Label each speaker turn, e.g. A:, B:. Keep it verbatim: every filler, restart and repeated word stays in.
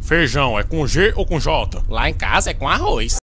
A: Feijão é com G ou com J?
B: Lá em casa é com arroz.